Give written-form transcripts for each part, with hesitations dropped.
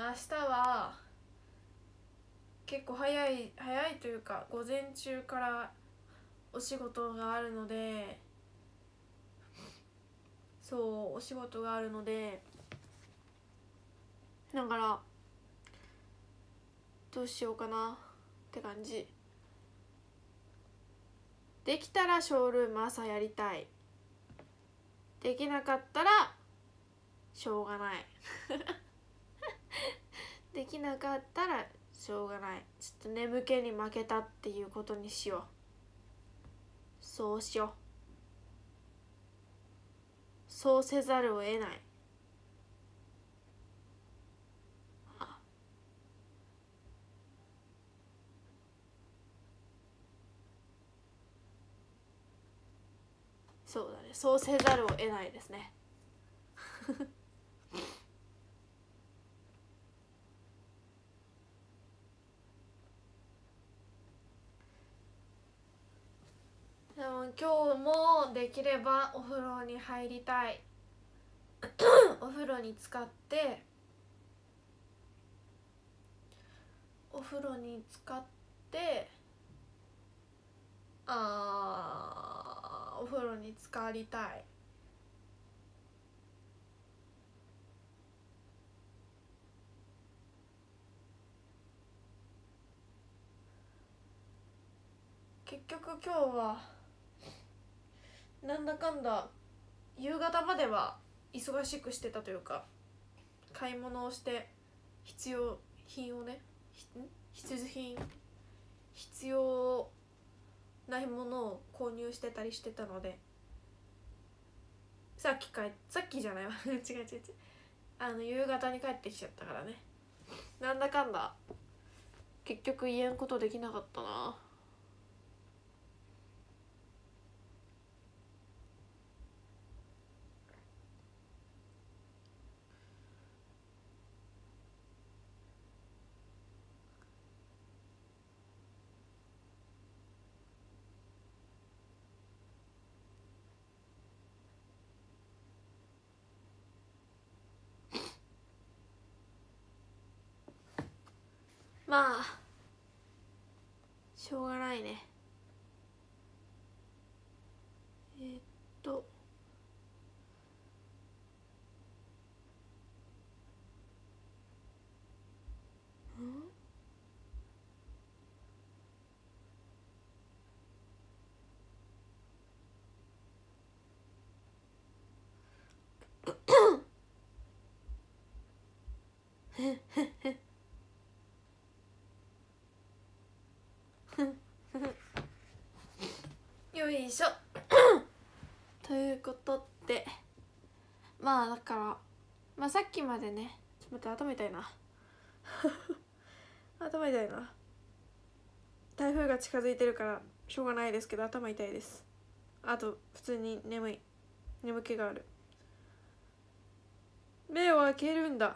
明日は結構早いというか午前中からお仕事があるので、そうお仕事があるので、だからどうしようかなって感じ。できたらショールーム朝やりたい。できなかったらしょうがないできなかったらしょうがない。ちょっと眠気に負けたっていうことにしよう。そうしよう。そうせざるを得ない。そうだね、そうせざるを得ないですねでも今日もできればお風呂に入りたいお風呂に浸かってお風呂に浸かってお風呂に浸かりたい。結局今日はなんだかんだ夕方までは忙しくしてたというか、買い物をして必要品をね、必需品、必要ないものを購入してたりしてたので、さっきじゃないわ違う夕方に帰ってきちゃったからね。なんだかんだ結局言えんことできなかったな。まあしょうがないね。よいしょということで、まあだからさっきまでね、ちょっと待って、頭痛いな頭痛いな。台風が近づいてるからしょうがないですけど頭痛いです。あと普通に眠気がある。目を開けるんだ。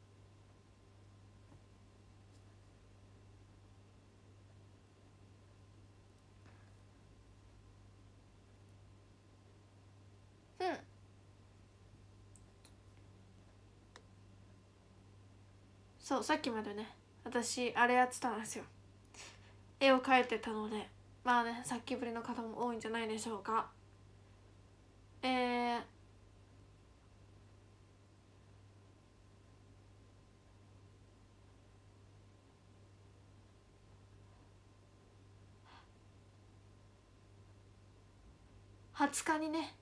そう、さっきまでね私あれやってたんですよ。絵を描いてたので、まあね、さっきぶりの方も多いんじゃないでしょうか。20日にね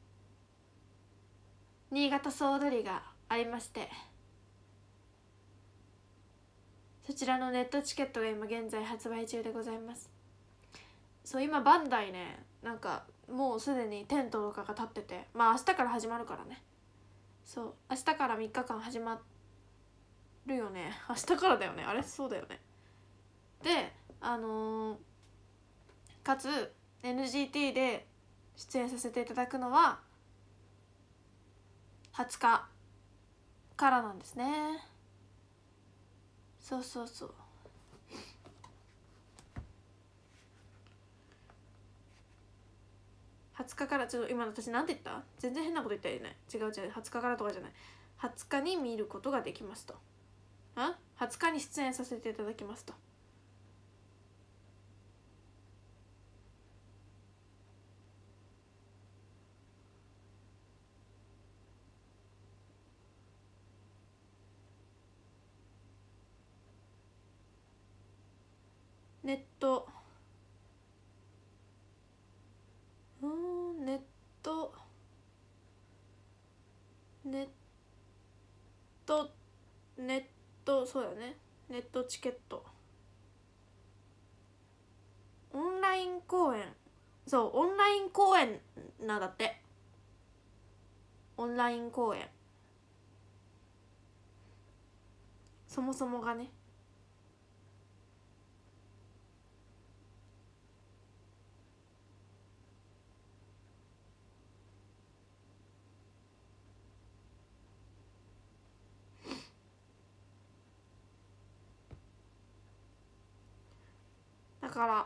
新潟総踊りがありまして、そちらのネットチケットが今現在発売中でございます。そう、今バンダイね、なんかもうすでにテントとかが立ってて、まあ明日から始まるからね。そう、明日から3日間始まるよね。明日からだよね、あれ、そうだよね。でかつ NGT で出演させていただくのは20日からなんですね。そうそうそう。20日から、ちょっと今私なんて言った？全然変なこと言ったよね。違う20日からとかじゃない。20日に見ることができますと。 20日に出演させていただきますと。ネットネットネットネットそうだね、ネットチケット、オンライン公演、そうオンライン公演なんだって。オンライン公演、そもそもがね。だから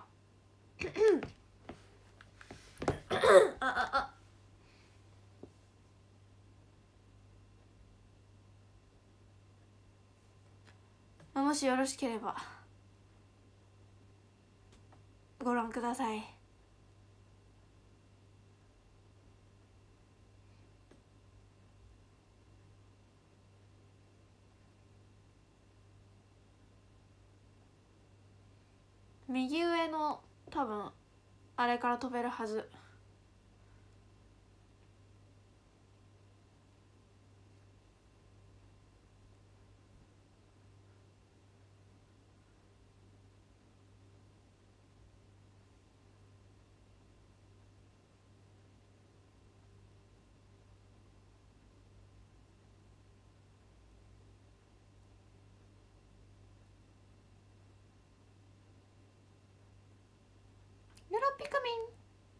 もしよろしければご覧ください。右上の多分あれから飛べるはず。ニョロピクミン。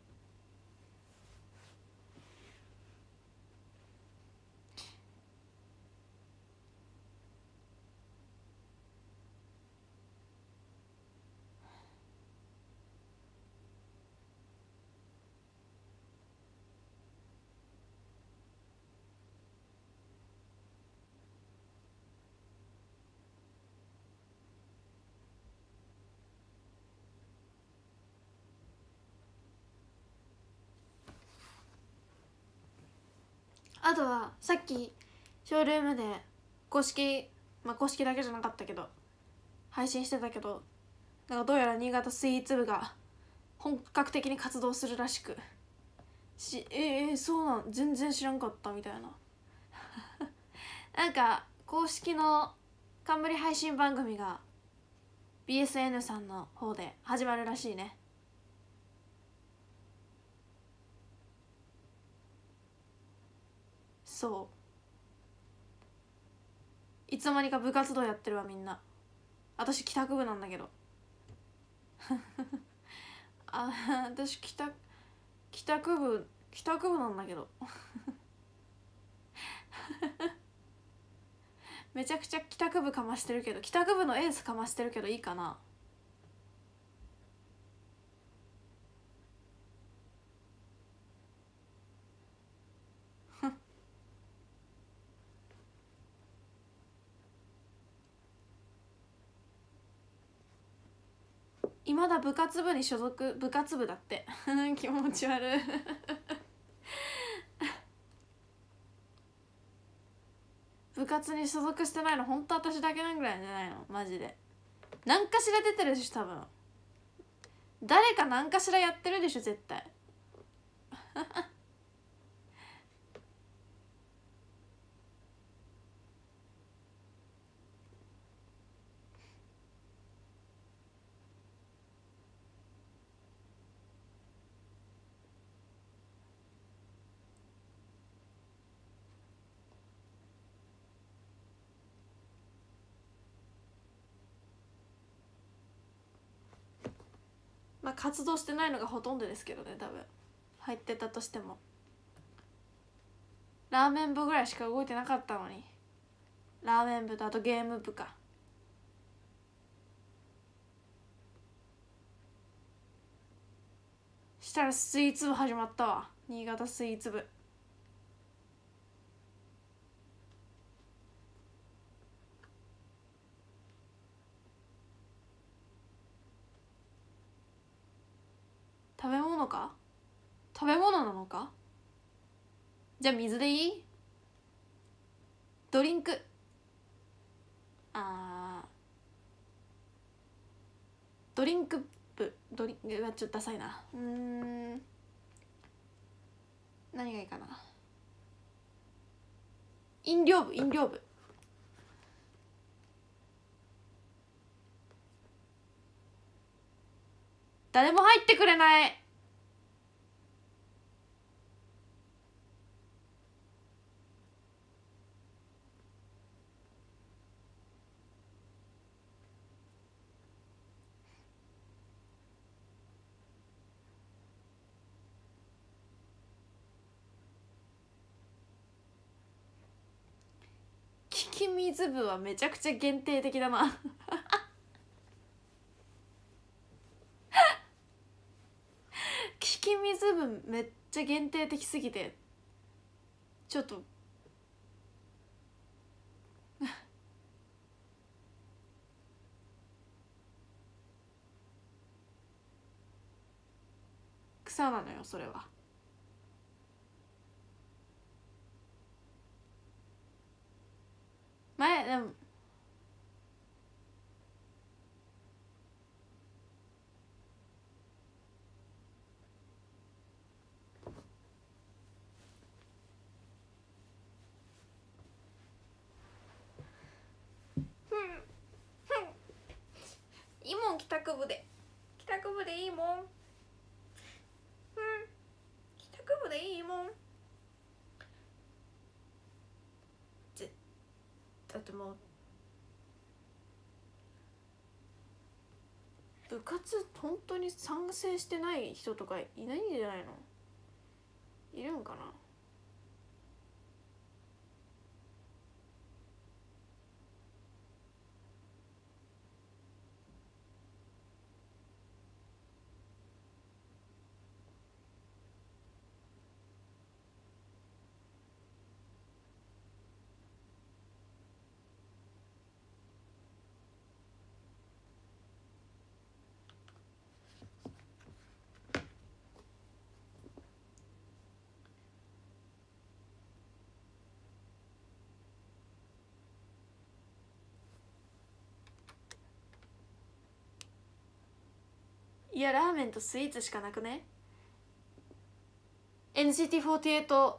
あとはさっきショールームで公式公式だけじゃなかったけど配信してたけど、なんかどうやら新潟スイーツ部が本格的に活動するらしく、そうなん全然知らんかったみたいななんか公式の冠配信番組が BSN さんの方で始まるらしいね。そういつの間にか部活動やってるわみんな。私帰宅部なんだけど私帰宅部なんだけどめちゃくちゃ帰宅部かましてるけど、帰宅部のエースかましてるけどいいかな。今だ部活部に所属、部活部だって気持ち悪い部活に所属してないのほんと私だけなんぐらいじゃないのマジで。何かしら出てるでしょ多分。誰か何かしらやってるでしょ絶対活動してないのがほとんどですけどね多分。入ってたとしてもラーメン部ぐらいしか動いてなかったのに。ラーメン部とあとゲーム部か。したらスイーツ部始まったわ。新潟スイーツ部。 か、食べ物なのか。じゃあ水でいい？ドリンク、ドリンクドリンクはちょっとダサいな。何がいいかな。飲料部。誰も入ってくれない。利き水部はめちゃくちゃ限定的だな利き水部めっちゃ限定的すぎてちょっと草なのよそれは。でもいいもん帰宅部でいいもん。帰宅部でいいもん。だってもう部活本当に賛成してない人とかいないんじゃないの？いるんかな。いやラーメンとスイーツしかなくね。 NCT48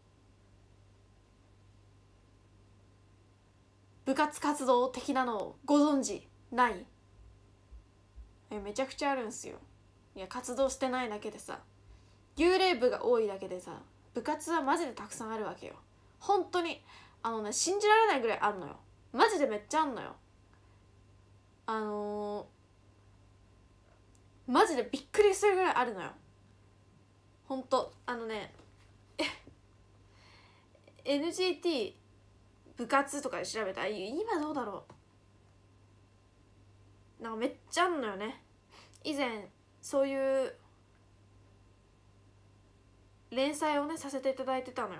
部活活動的なのをご存知ない？めちゃくちゃあるんすよ。いや活動してないだけでさ、幽霊部が多いだけでさ、部活はマジでたくさんあるわけよ。本当に信じられないぐらいあんのよ。マジでめっちゃあんのよ。マジでびっくりするぐらいあるのよ。ほんとNGT 部活とかで調べたら今どうだろう、なんかめっちゃあんのよね。以前そういう連載をねさせていただいてたのよ。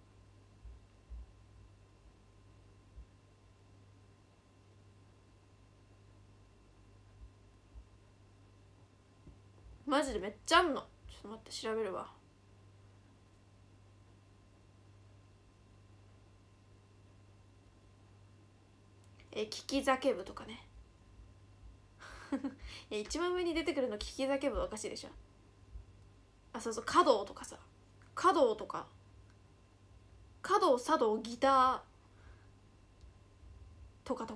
マジでめっちゃあんの。ちょっと待って調べるわ。利き酒部とかねいや一番上に出てくるの利き酒部はおかしいでしょ。そうそう、華道とかさ、華道とか華道茶道ギターとか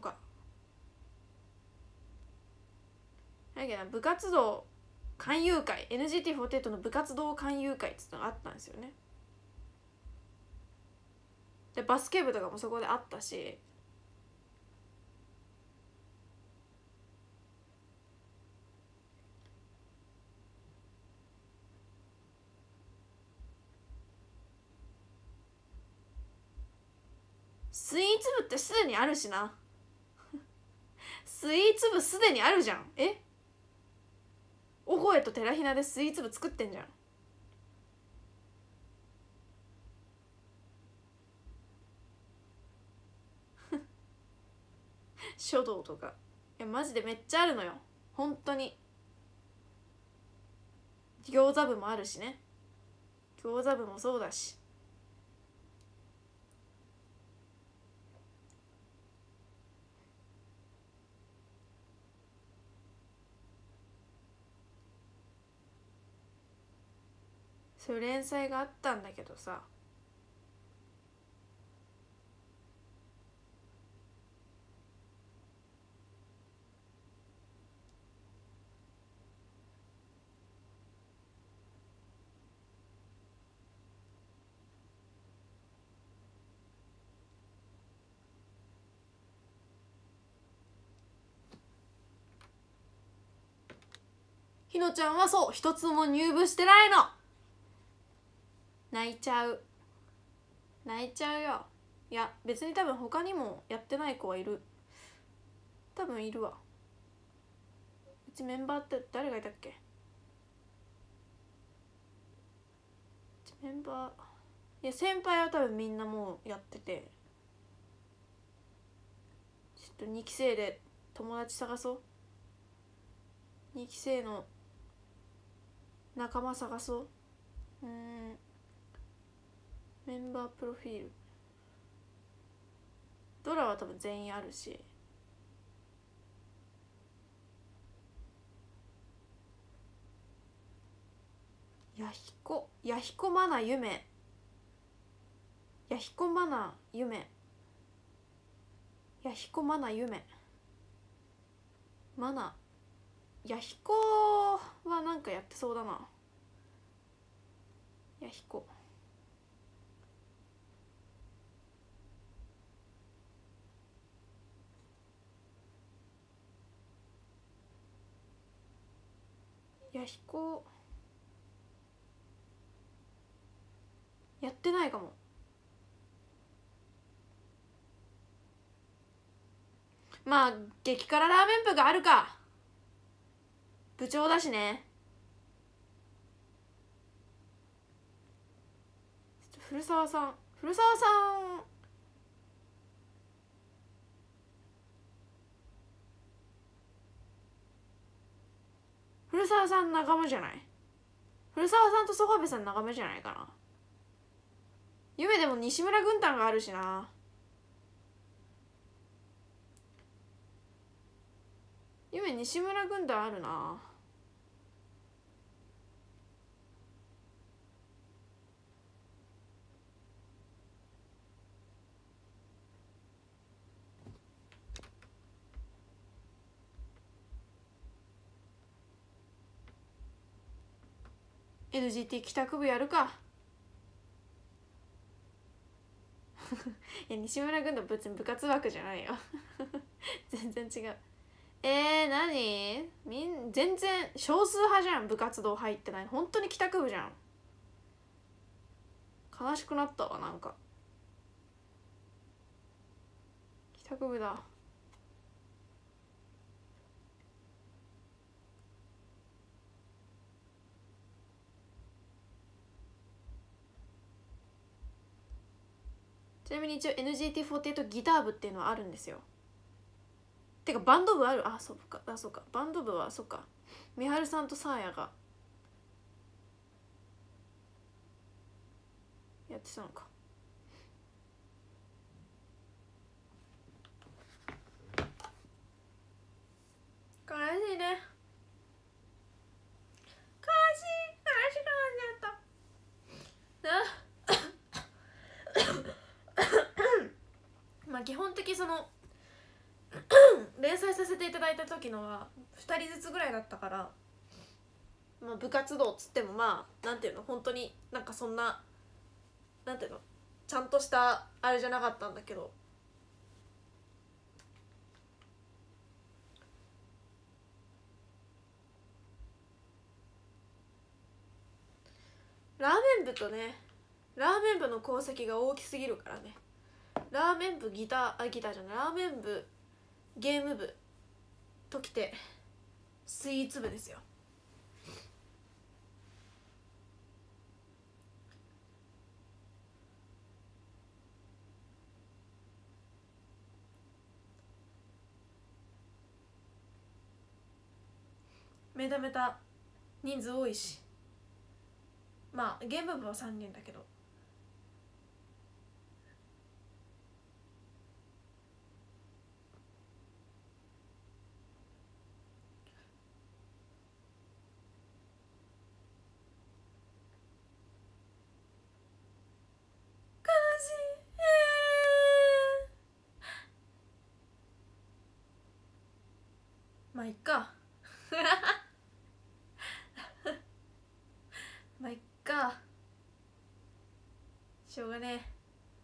だけど部活動勧誘会 NGT48 の部活動勧誘会ってのがあったんですよね。でバスケ部とかもそこであったし、スイーツ部ってすでにあるしなスイーツ部すでにあるじゃん。オゴエとテラヒナでスイーツ部作ってんじゃん書道とか。いやマジでめっちゃあるのよ本当に。 餃子部もあるしね。餃子部もそうだし。そういう連載があったんだけどさ、ひのちゃんはそう一つも入部してないの。泣いちゃう、泣いちゃうよ。いや別に多分他にもやってない子はいる、多分いるわ。うちメンバーって誰がいたっけ。メンバー、いや先輩は多分みんなもうやってて、ちょっと2期生で友達探そう。2期生の仲間探そう。メンバープロフィール、ドラは多分全員あるし、やひこまなゆめ、やひこまなゆめ、やひこまなゆめ、まな、やひこはなんかやってそうだな。やひこ、やひこやってないかも。まあ激辛ラーメン部があるか、部長だしね。古澤さん、古澤さん、古澤さん仲間じゃない。古澤さんと曽我部さん仲間じゃないかな。夢でも西村軍団があるしな。夢西村軍団あるな。NGT 帰宅部やるか。いや西村軍団別に部活枠じゃないよ。全然違う。何全然少数派じゃん、部活動入ってない。本当に帰宅部じゃん。悲しくなったわ。なんか帰宅部だ。ちなみに一応 NGT48 ギター部っていうのはあるんですよ。てかバンド部ある。そうかバンド部はそうか、みはるさんとさあやがやってたのか。悲しいね、悲しくなっちゃったな。まあ基本的その連載させていただいた時のは2人ずつぐらいだったから、まあ、部活動っつってもまあなんていうの、本当になんかそんななんていうの、ちゃんとしたあれじゃなかったんだけど、ラーメン部とね、ラーメン部の功績が大きすぎるからね。ラーメン部ギターじゃない、ラーメン部ゲーム部ときてスイーツ部ですよ。めためた人数多いし、 まあゲーム部は3人だけど。悲しい、まあいっかまあいっか、しょうがねえ。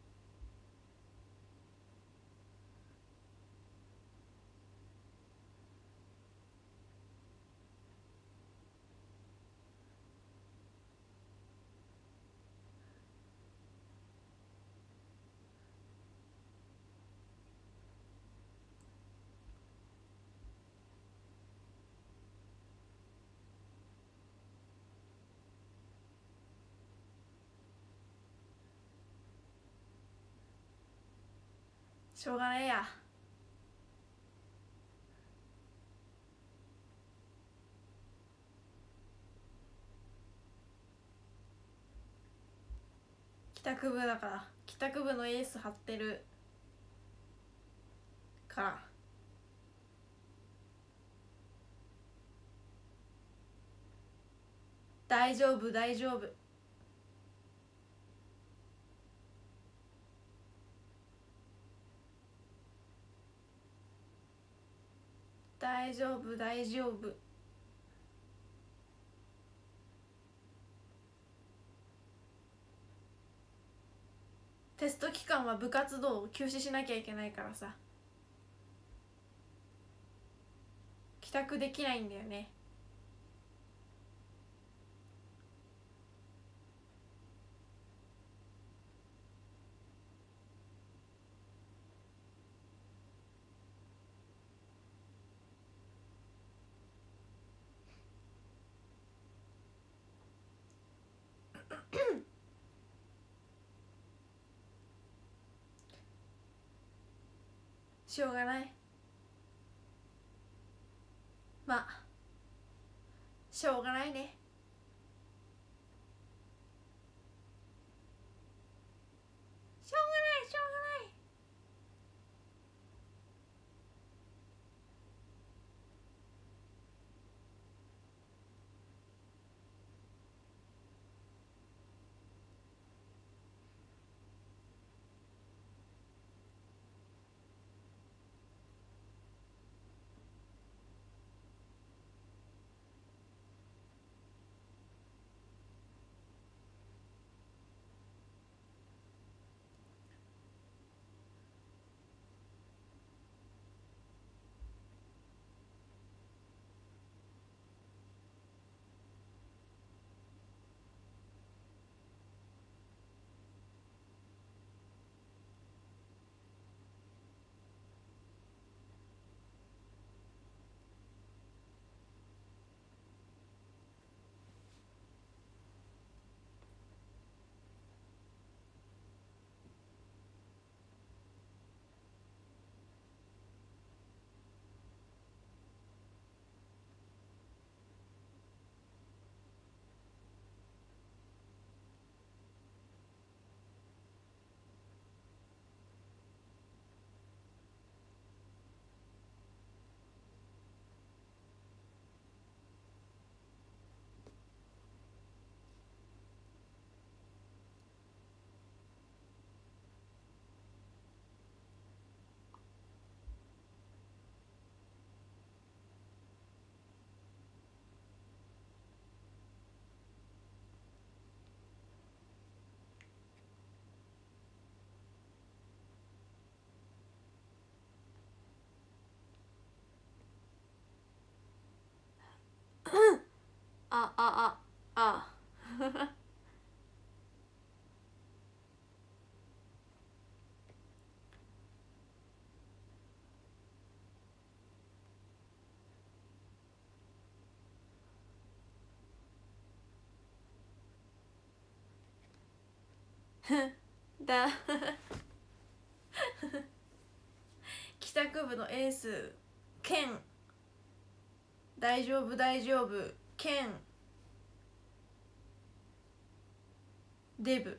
しょうがねえや。帰宅部だから、帰宅部のエース張ってるから。大丈夫大丈夫。大丈夫大丈夫。テスト期間は部活動を休止しなきゃいけないからさ、帰宅できないんだよね。しょうがない。まあしょうがないね。しょうがないしょうがない。ああああだ帰宅部のエース兼大丈夫大丈夫兼デブ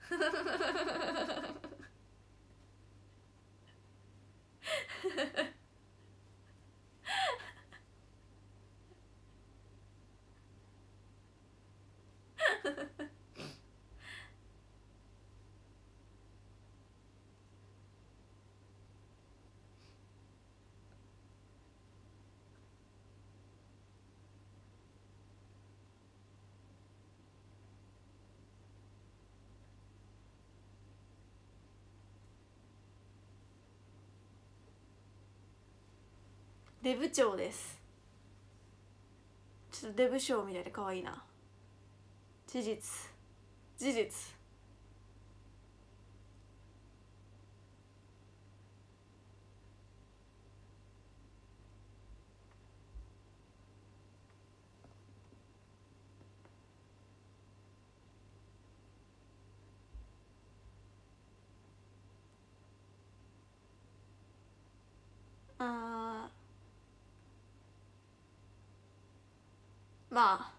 デブ長です。ちょっとデブ賞みたいで可愛いな。事実事実。あまあ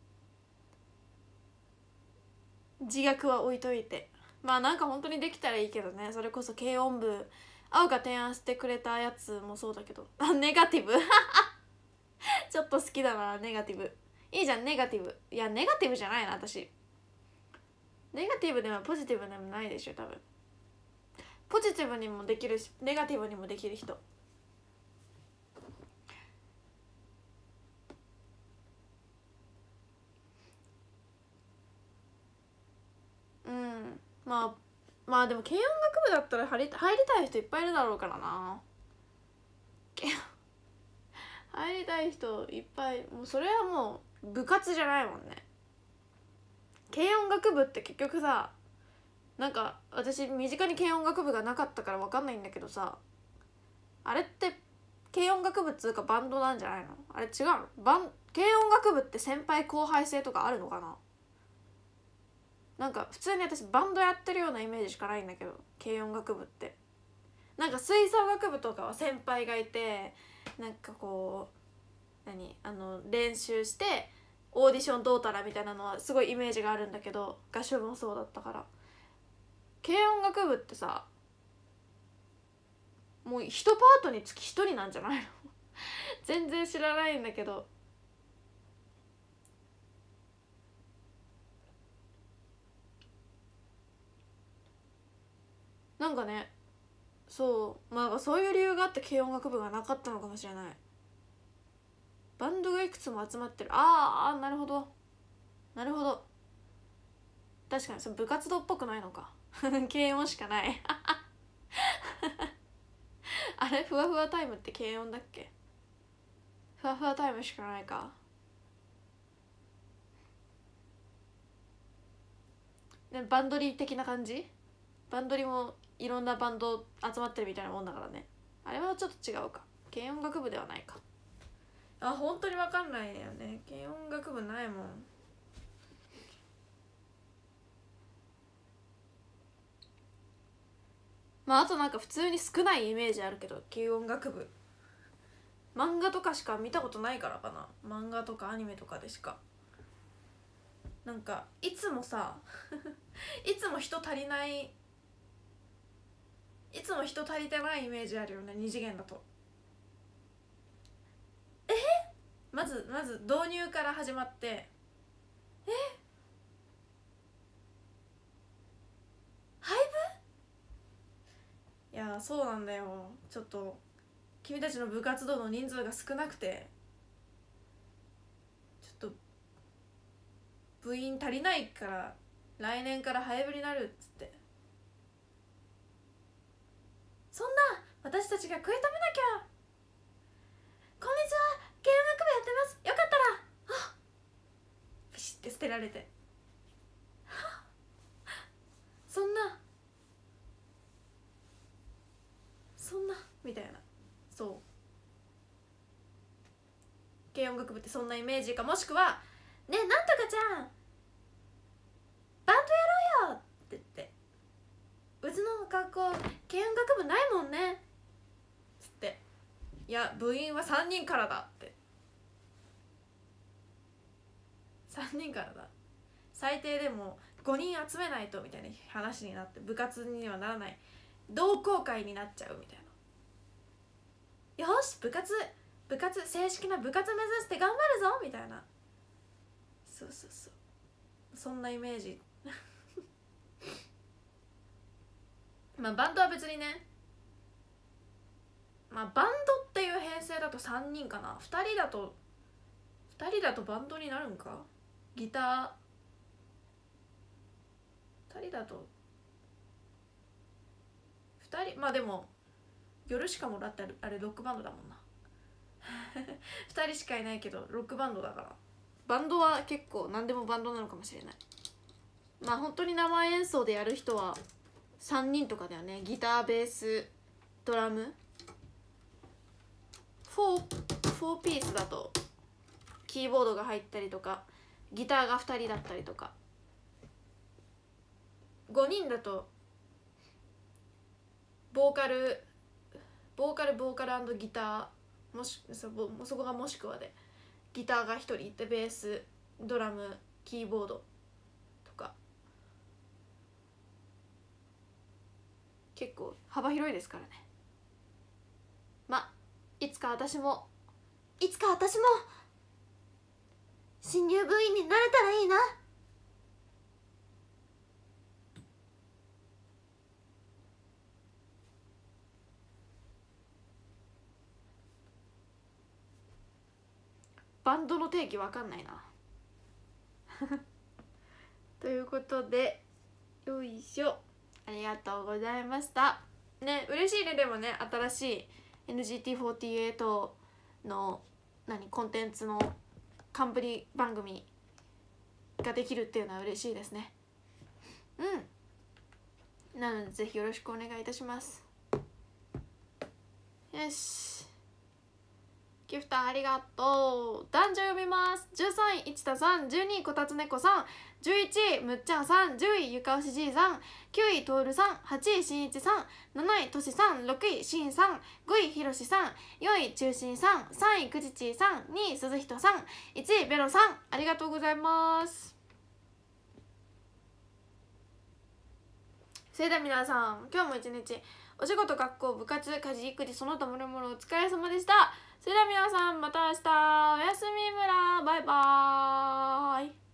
自虐は置いといて、まあなんか本当にできたらいいけどね。それこそ軽音部青が提案してくれたやつもそうだけど、あ、ネガティブちょっと好きだな、ネガティブ。いいじゃん、ネガティブ。いや、ネガティブじゃないな、私。ネガティブでもポジティブでもないでしょ、多分。ポジティブにもできるし、ネガティブにもできる人。うん、まあでも軽音楽部だったら入りたい人いっぱいいるだろうからな。入りたい人いっぱい。もうそれはもう部活じゃないもんね。軽音楽部って結局さ、なんか私身近に軽音楽部がなかったから分かんないんだけどさ、あれって軽音楽部っつうかバンドなんじゃないの？あれ違うの？軽音楽部って先輩後輩制とかあるのかな？なんか普通に私バンドやってるようなイメージしかないんだけど、軽音楽部ってなんか吹奏楽部とかは先輩がいて、なんかこう練習してオーディションどうたらみたいなのはすごいイメージがあるんだけど、合唱部もそうだったから。軽音楽部ってさ、もう1パートにつき1人なんじゃないの？全然知らないんだけど。なんかね、そうまあそういう理由があって軽音楽部がなかったのかもしれない。バンドがいくつも集まってる。ああ、なるほどなるほど。確かにそれ部活動っぽくないのか。軽音しかないあれ、ふわふわタイムって軽音だっけ？ふわふわタイムしかないか。でバンドリー的な感じ？バンドリもいろんなバンド集まってるみたいなもんだからね。あれはちょっと違うか。軽音楽部ではないか。あ、本当に分かんないよね。軽音楽部ないもん。まああとなんか普通に少ないイメージあるけど、軽音楽部漫画とかしか見たことないからかな。漫画とかアニメとかでしか。なんかいつもさいつも人足りない、いつも人足りてないイメージあるよね、二次元だと。まず導入から始まって、ハイブ？いやそうなんだよ。ちょっと君たちの部活動の人数が少なくて、ちょっと部員足りないから来年からハイブになるっつって。そんな私たちが食い止めなきゃ。こんにちは、軽音楽部やってます、よかったら。あっ、ピシッて捨てられてそんなみたいな。そう軽音楽部ってそんなイメージか、もしくはねえ、なんとかちゃんバンドやろうよって言って、うちの学校軽音楽部ないもんねつって、いや部員は3人からだって。3人からだ。最低でも 5人集めないとみたいな話になって、部活にはならない、同好会になっちゃうみたいな、よし部活正式な部活目指して頑張るぞみたいな、そうそうそう、そんなイメージまあバンドは別にね、まあバンドっていう編成だと3人かな、2人だとバンドになるんか、ギター2人だと2人、まあでも夜しかもらってあれロックバンドだもんな2人しかいないけどロックバンドだから、バンドは結構何でもバンドなのかもしれない。まあ本当に生演奏でやる人は3人とかだよね。ギター、ベース、ドラム、4ピースだとキーボードが入ったりとか、ギターが2人だったりとか、5人だとボーカル&ギター、もしそこがもしくはで、ギターが1人いて、ベース、ドラム、キーボードとか、結構幅広いですからね。いつか私も新入部員になれたらいいな。バンドの定義わかんないなということで、よいしょ、ありがとうございましたね。嬉しいね。でもね、新しい NGT48 のコンテンツの冠番組ができるっていうのは嬉しいですね。なのでぜひよろしくお願いいたします。よし、ギフターありがとう。男女呼びます。13位、市田さん。12位、こたつねこさん。11位、むっちゃんさん。10位、ゆかおしじいさん。9位、とおるさん。8位、しんいちさん。7位、としさん。6位、しんさん。5位、ひろしさん。4位、ちゅうしんさん。3位、くじちーさん。2位、すずひとさん。1位、ベロさん。ありがとうございます。それでは皆さん、今日も一日お仕事、学校、部活、家事、育児、その他もろもろお疲れ様でした。それでは皆さん、また明日、おやすみむら、バイバーイ。